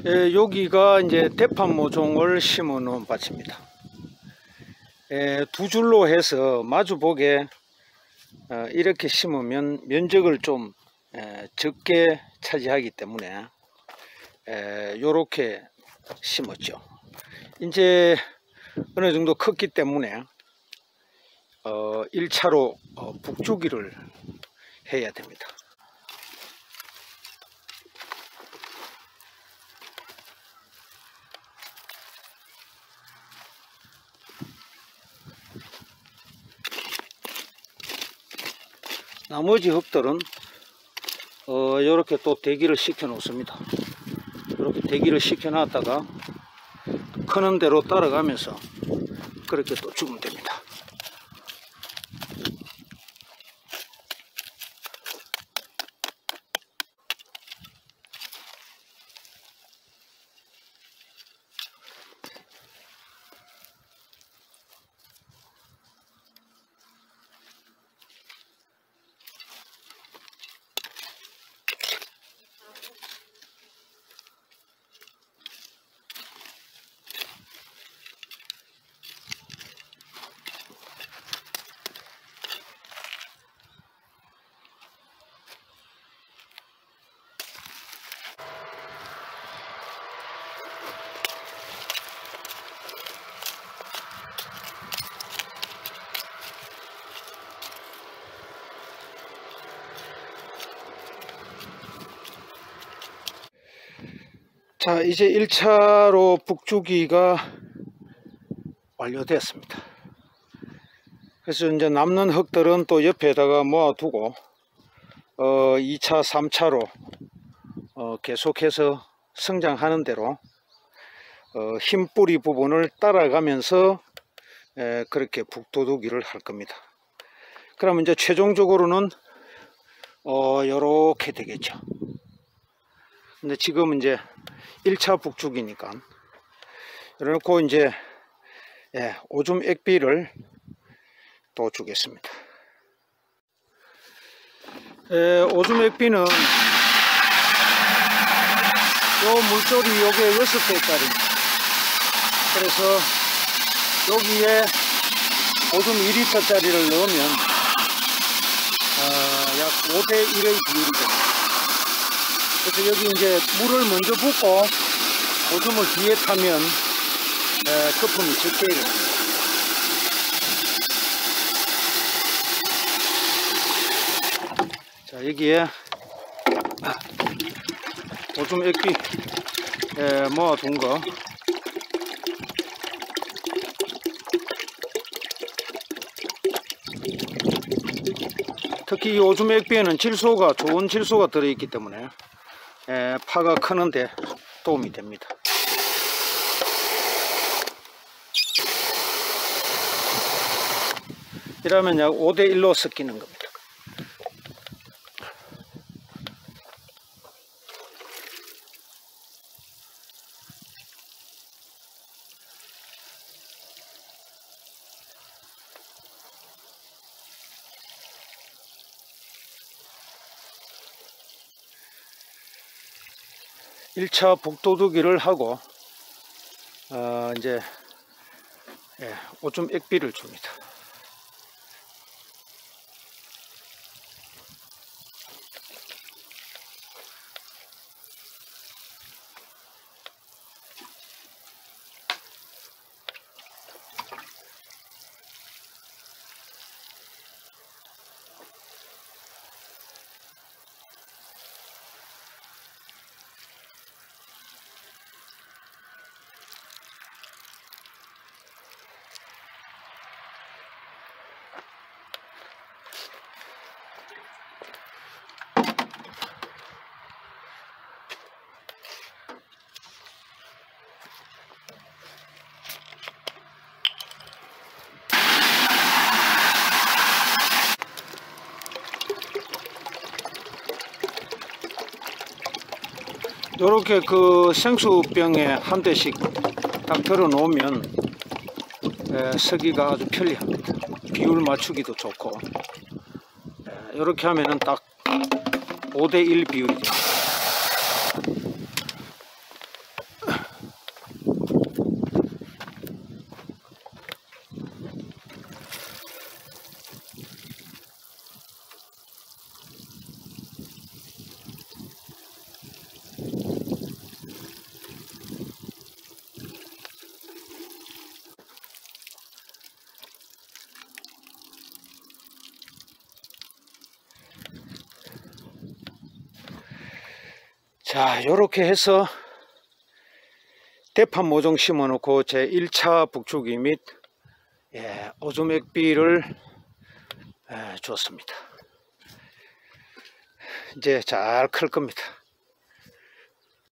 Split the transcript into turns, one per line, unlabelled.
여기가 이제 대판 모종을 심어 놓은 밭입니다. 두 줄로 해서 마주보게 이렇게 심으면 면적을 좀 적게 차지하기 때문에 요렇게 심었죠. 이제 어느 정도 컸기 때문에 1차로 북주기를 해야 됩니다. 나머지 흙들은 이렇게 또 대기를 시켜 놓습니다. 이렇게 대기를 시켜 놨다가 크는 대로 따라가면서 그렇게 또 주면 됩니다. 자, 이제 1차로 북주기가 완료됐습니다. 그래서 이제 남는 흙들은 또 옆에다가 모아두고 2차, 3차로 계속해서 성장하는 대로 흰 뿌리 부분을 따라가면서 그렇게 북도둑이를 할 겁니다. 그러면 이제 최종적으로는 요렇게 되겠죠. 근데 지금 이제 1차 북주기니까 이래놓고 이제 오줌 액비를 또 주겠습니다. 오줌 액비는 요 물줄이 요게 6개짜리입니다. 그래서 여기에 오줌 2리터짜리를 넣으면 약 5대1의 비율이 됩니다. 그래서 여기 이제 물을 먼저 붓고 오줌을 뒤에 타면 거품이 적게 됩니다. 자, 여기에 오줌 액비 모아둔 거 특히 이 오줌 액비에는 질소가 좋은 질소가 들어있기 때문에 파가 크는데 도움이 됩니다. 이러면 약 5대1로 섞이는 겁니다. (1차) 북도둑이를 하고 이제 오줌 액비를 줍니다. 요렇게 그 생수병에 한 대씩 딱 들어 놓으면 서기가 아주 편리합니다. 비율 맞추기도 좋고 요렇게 하면은 딱 5대1 비율이 됩니다. 자, 요렇게 해서 대판 모종 심어 놓고 제 1차 북주기 및 오즈맥비를 줬습니다. 이제 잘 클 겁니다.